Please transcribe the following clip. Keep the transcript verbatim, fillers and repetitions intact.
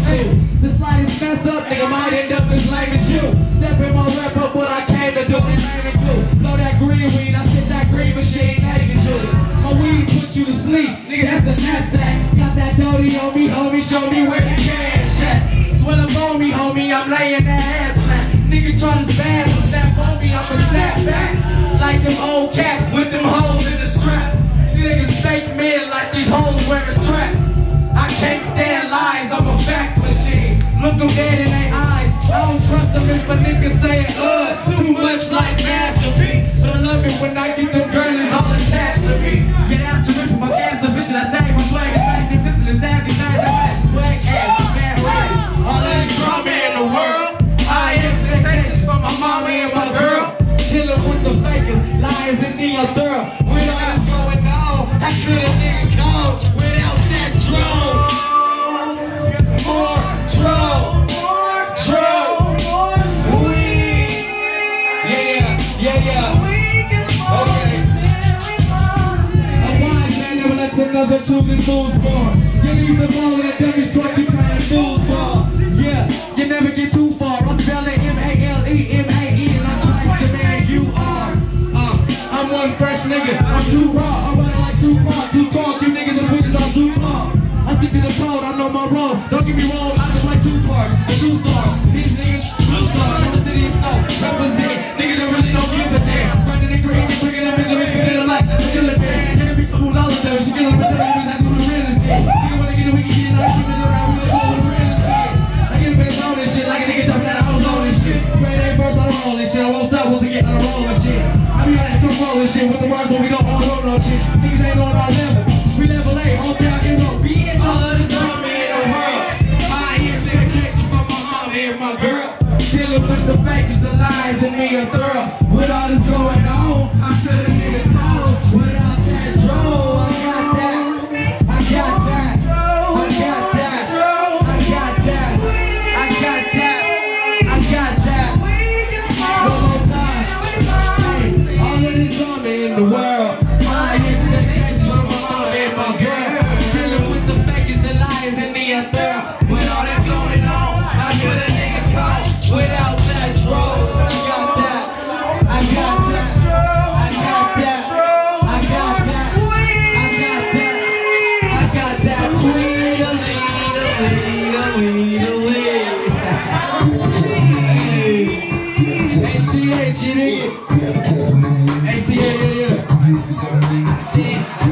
too. The slightest mess up, nigga, might end up as lame as you. Step in my rep up what I came to do and aim it do. Blow that green weed, I sit that green machine, naked to it. My weed put you to sleep, nigga, that's a knapsack. Got that dirty on me, homie, show me where the cash at. Swell up on me, homie, I'm laying that ass flat. Nigga try to spaz, snap on me, I'ma snap back. Like them old cats with them holes in the strap. Niggas fake men like these hoes wearing straps. I can't stand lies, I'm a fax machine. Look them dead in their eyes. I don't trust them if a nigga say uh too much like Master P. But I love it when I get them girlies all attached to me. Get asked to rip for my gas division, I sag my swag and back this and it's savage night. I match swag ass, bad ready. All of this drama in the world. High expectations from my mama and my girl. Killin' with the fakers, lions and neon thorough. With all this going on, I could a nigga go without that drone. More drone, more drone, weed. Yeah, yeah, yeah. Okay. A wise man never lets another truly lose more. You leave the ball in a dummy's court, you playing foosball. Yeah, you never get too far. I spell it M A L E M A E and I'm twice the man you are. Uh, I'm one fresh nigga, I'm too raw. I'm running like too far, too tall. You niggas as weak as I'm too far. I stick to the code, I know my role. Don't get me wrong, I just like two parts, a two star. These niggas, two stars, I'm the city of snow. Represent, niggas that really don't give a damn. Running in green, and bringing up Benjamin, forget a life, that's a killer man. Nigga be cool all the time, she get on the representative, I do the realest shit. Nigga wanna get a wicked shit, I keep it around, we don't do the realest shit. I get a bitch on this shit, like a nigga shopping at a house on this shit. Great A verse, I don't roll this shit, I won't stop once I get on the roll and shit. I be on that two roll and shit, with the words, but we don't all roll no shit. Niggas ain't on our level, we level A, hometown hero, bitch. All of this drama in the world. I hear dedication from my mama and my girl. Dealing with the fakers, the lies, and me a thorough. With all this going on, I could've nigga told. Without that drone, I got that. I got that. I got that. I got that. I got that. I got that. One more time. Hey, all of this drama in the world. I hear dedication from my mama and my girl. Dealing with the fakers, the lies, and me a thorough. With all this going on, I could've nigga caught. Without that drone, I got that. I got that. I got that. I got that. I got that. I got that. Tweet a lead, a lead, a lead, a lead. H T H, you nigga. H T H, yeah, yeah. I said.